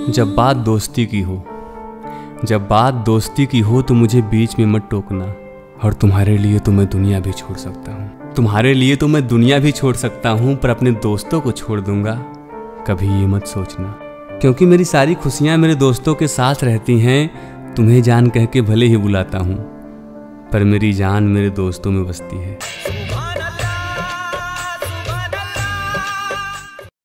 जब बात दोस्ती की हो, जब बात दोस्ती की हो तो मुझे बीच में मत टोकना। और तुम्हारे लिए तो मैं दुनिया भी छोड़ सकता हूँ, तुम्हारे लिए तो मैं दुनिया भी छोड़ सकता हूँ, पर अपने दोस्तों को छोड़ दूंगा कभी ये मत सोचना। क्योंकि मेरी सारी खुशियाँ मेरे दोस्तों के साथ रहती हैं। तुम्हें जान कह के भले ही बुलाता हूँ, पर मेरी जान मेरे दोस्तों में बसती है।